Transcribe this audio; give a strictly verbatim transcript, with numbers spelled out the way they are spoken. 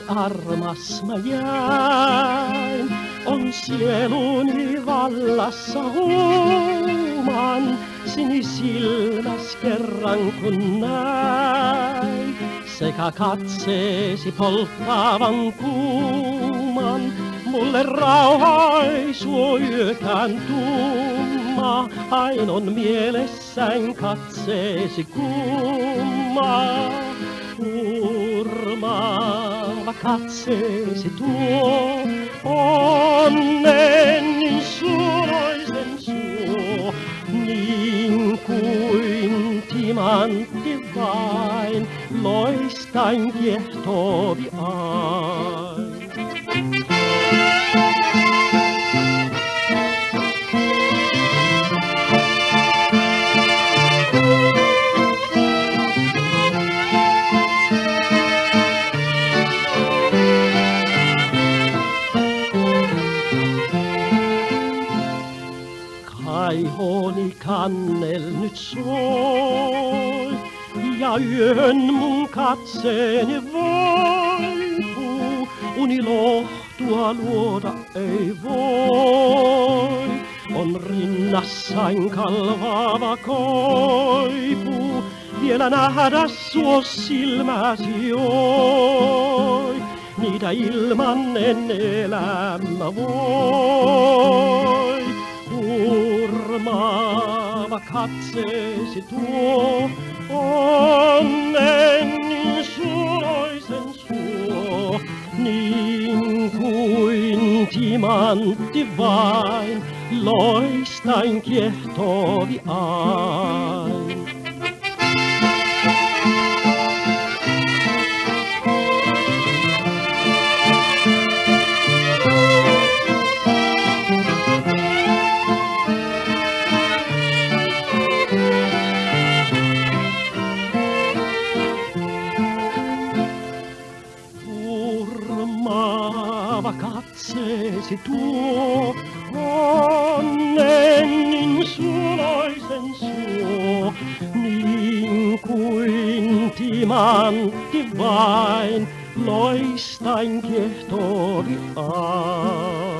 armas mä jäin, on sieluni vallassa huuman, sinisilmäs kerran kun näin, sekä katseesi polttavan kuuman, mulle rauhaisuu yökään tumma, ain on mielessäin katseesi kumma. Urmaava katseesi tuo, onnen niin suloisen suo, niin kuin timantti vain, loistain kiehtovi ain. Kaihoni kannel nyt soi, ja yön mun katseeni voipuu, uni lohtua luoda ei voi. On rinnassain kalvaava koipu, vielä nähdä suo silmäsi oi, niitä ilman en elämä voi. Urmaava katseesi tuo, onnen niin suloisen suo, niin kuin timantti vain, loistain kiehtovi ain. Urmaava katseesi tuo, onnen niin suloisen suo, niin kuin timantti vain, loistain kiehtovi ain.